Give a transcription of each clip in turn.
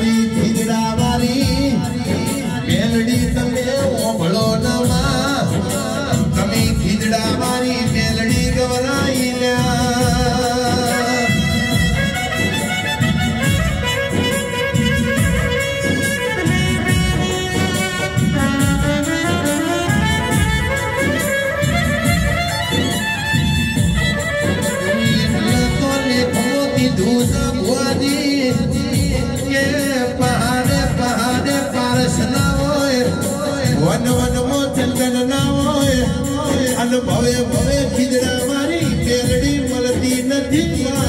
भवे भवे खिजड़ा मारी मेलड़ी मलती नथी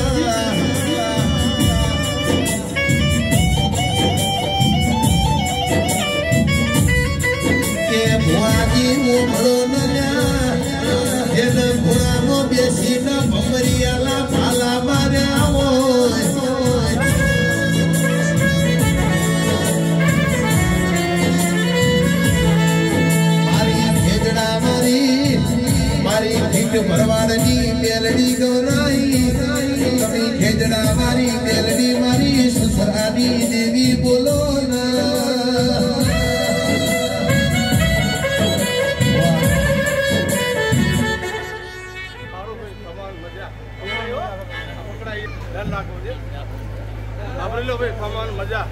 के भुआजी वो बड़ो न जन भुआ मो बेसी न भमरियाला भाला मारे आवो भरवाड़ी मेलड़ी गौराई कभी खेजड़ा मारी मेलड़ी मारी ससुरानी देवी बोलो ना मजा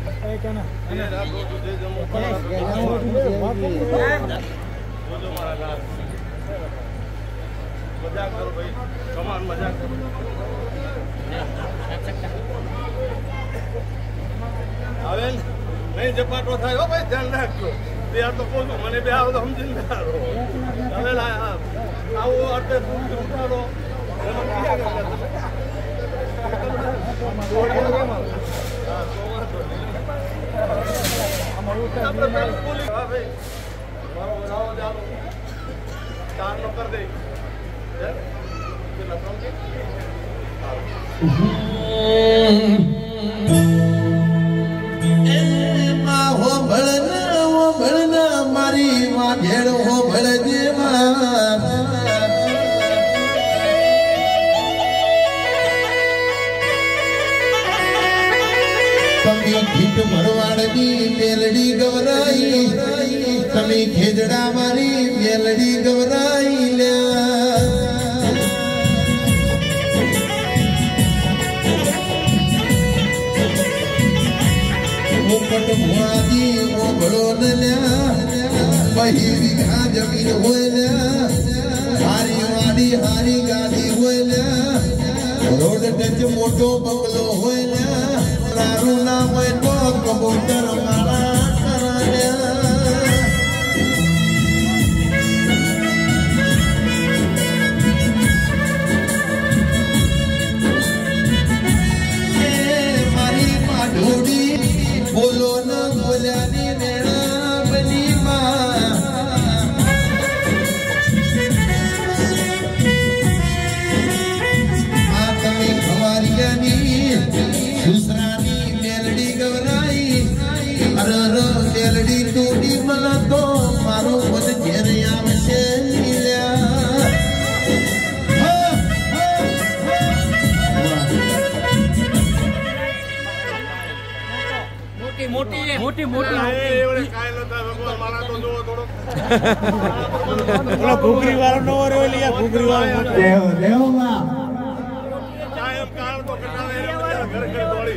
मजाक करो भाई कमान मजाक करो आवेल नहीं जपाटो था हो भाई ध्यान रखो बिहार तो कोई मने बिहार तो हम जिंदा रहो आवेल आओ अटे उठारो कर दे हो भड़ना मारी मां भेड़ हो भड़ जे घीट भरवाड़ी मेलड़ी गवराई तमी खेजड़ा मारी मेलड़ी गवराई मुकट भुआजी वो बड़ो न वही बिघा जमीन हुए हारी वाड़ी हारी गाड़ी हुए रोड टच मोटो बंगलो हुए रारू नाम तो कबूतर मारा मारी माधुरी बोलो न बोलानी नेड़ा बनी तमी खवारियानी दूसरानी मेलड़ी गवराई अरे मेलड़ी टूटी मला तो मारो खुद घेर से मिला मोटी मोटी मोटी घुघरी वाला नो रे लिया घुघरी वाला देव देव मां चाहे हम काल को कटावे घर घर दौड़ी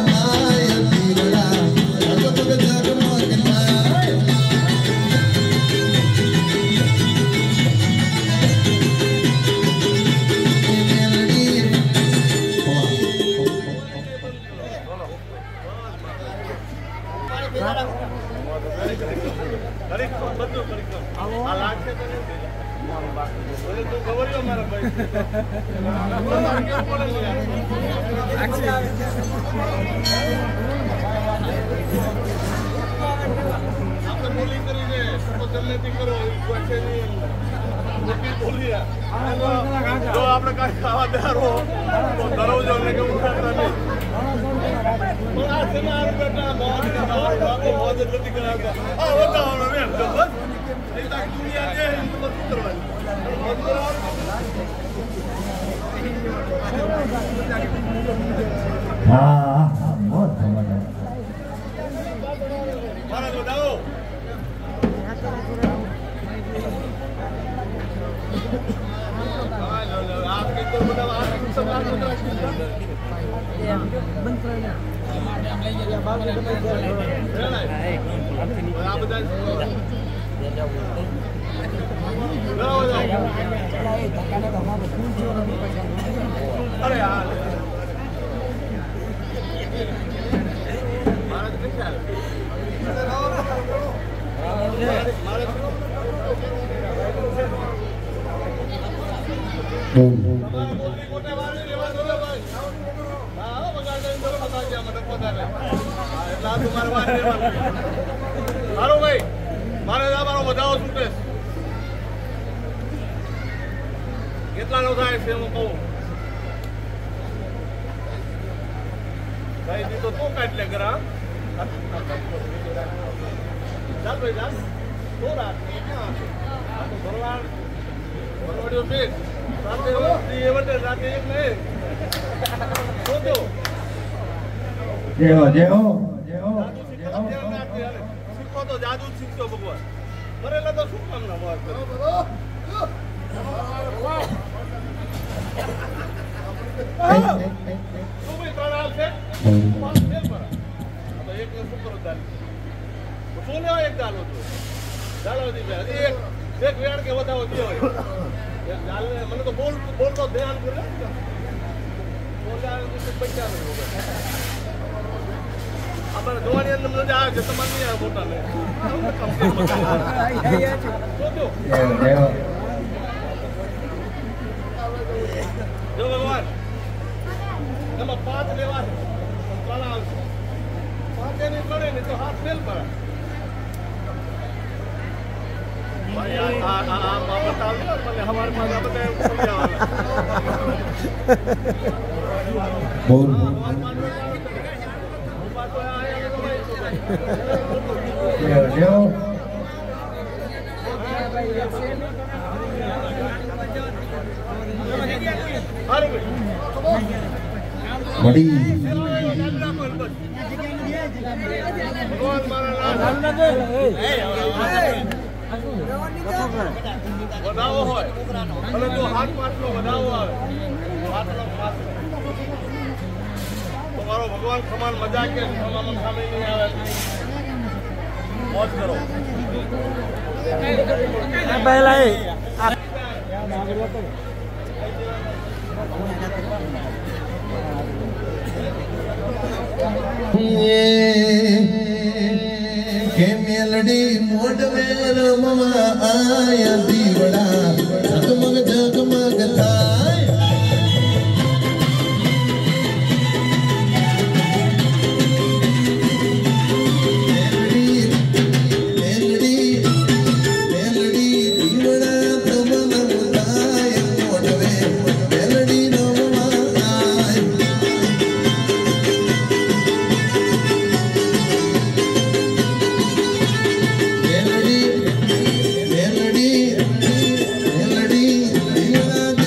जो आपने कहा खावा तैयार हो तो डरो जो ने के उठाता नहीं आज से मार बेटा बहुत जल्दी कराएगा आ बताओ ना मैं तो बस ये तक दुनिया के हिंदू करवाई हां बहुत अरे यार महाराज नहीं ख्याल हारो भाई मारे मारो बधाओ छूटेस કેટલા નો થાય છે હું કહું ભાઈ તો તું કાઢ લે કરા ચાલ ભાઈ ચાલ તો રાત આ તો ભરવાડ ભરવાડીઓ બેગ રાતે એ વટે રાતે એક નહીં સોજો જય હો જય હો શીખો તો જાદુ શીખજો ભગવાન મરેલા તો શું કામ ના વાત કરો તું ભાઈ ત્રણ હાલ છે પાંચ ફેલ પર તો એક ને શું કરો ચાલી શું લેવા એક ચાલો તું ચાલો ભાઈ એક વેણ કે વધાવો દે હોય મને તો બોલતો ધ્યાન કરે પૈસા આપણે જોવાની અંદર મજા આવે છે તમારે નહીં આવે મોટા ને જો ભગવાન એમાં 5 લેવા છે 3 આવશે 5 ની પડે ને તો હાથ ફેલ પડે ભાઈ આ બતાવ્યો મને હવારે માં બધા સમજાવવાના બોલ જય મડી વધાવો હોય અને જો હાથ પાછલો વધાવો આવે તો મારો ભગવાન સમાન મજા કે સમાન સામે નહીં આવે મોજ કરો પહેલા के मेलडी मोड में रमवा आया दीवड़ा जगमग